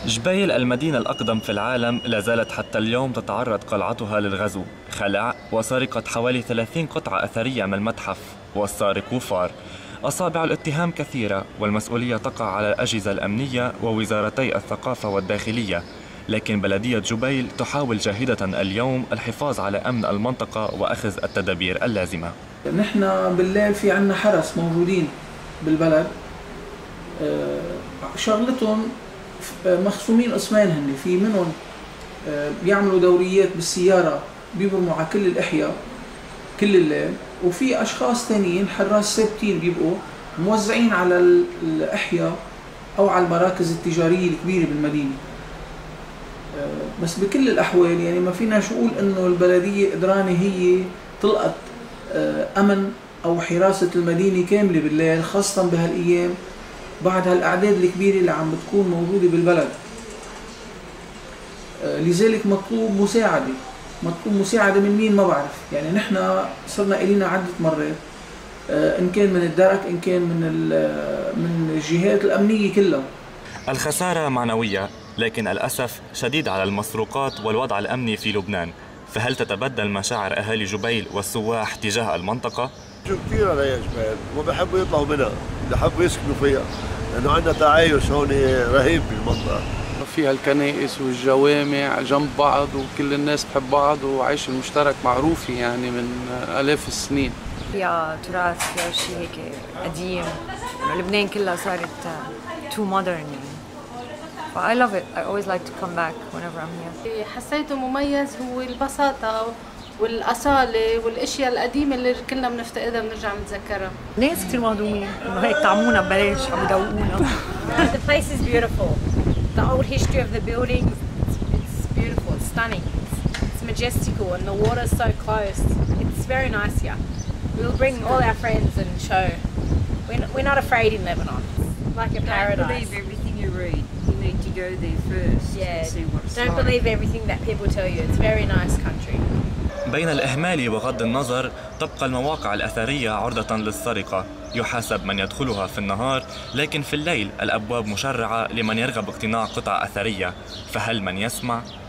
جبيل المدينة الأقدم في العالم لا زالت حتى اليوم تتعرض قلعتها للغزو، خلع وسرقة حوالي 30 قطعة أثرية من المتحف، والسارق فار. أصابع الاتهام كثيرة والمسؤولية تقع على الأجهزة الأمنية ووزارتي الثقافة والداخلية، لكن بلدية جبيل تحاول جاهدة اليوم الحفاظ على أمن المنطقة وأخذ التدابير اللازمة. نحن بالليل في عنا حرس موجودين بالبلد، شغلتهم مقسومين قسمين، هن في منهم بيعملوا دوريات بالسيارة بيبرموا على كل الأحياء كل الليل، وفي أشخاص ثانيين حراس ثابتين بيبقوا موزعين على الأحياء أو على المراكز التجارية الكبيرة بالمدينة. بس بكل الأحوال يعني ما فينا نقول إنه البلدية قدرانة هي تلقط أمن أو حراسة المدينة كاملة بالليل، خاصة بهالأيام بعد هالأعداد الكبيرة اللي عم بتكون موجودة بالبلد. لذلك مطلوب مساعدة من مين ما بعرف، يعني نحن صرنا إلينا عدة مرات، إن كان من الدرك إن كان من الجهات الأمنية كلها. الخسارة معنوية، لكن الأسف شديد على المسروقات والوضع الأمني في لبنان. فهل تتبدل مشاعر أهالي جبيل والسواح تجاه المنطقة؟ شو كثير على جبيل ما بحبوا يطلعوا منها، بحبوا يسكنوا فيها، لأنه عندنا تعايش هون رهيب بالمنطقة. فيها الكنائس والجوامع جنب بعض وكل الناس بحب بعض، وعيش المشترك معروف يعني من آلاف السنين. فيها تراث، فيها شيء هيك قديم، لبنان كلها صارت too modern يعني. I love it. I always like to come back whenever I'm here. حسيته مميز هو البساطة والأصالة والأشياء القديمة اللي كلنا بنفتقدها بنرجع نتذكرها. ناس كثير مهضومين إنه هيك طعمونا ببلاش عم يدوقونا. The place is beautiful. The old history of the buildings, it's beautiful. It's stunning. It's majestical, and the water's so close. It's very nice here. We'll bring all our friends and show. We're not afraid in Lebanon. It's like a paradise. Don't believe everything you read. You need to go there first. Yeah. And see what's Don't believe everything that people tell you. It's a very nice country. بين الإهمال وغض النظر تبقى المواقع الأثرية عرضة للسرقة، يحاسب من يدخلها في النهار، لكن في الليل الأبواب مشرعة لمن يرغب اقتناء قطع أثرية. فهل من يسمع؟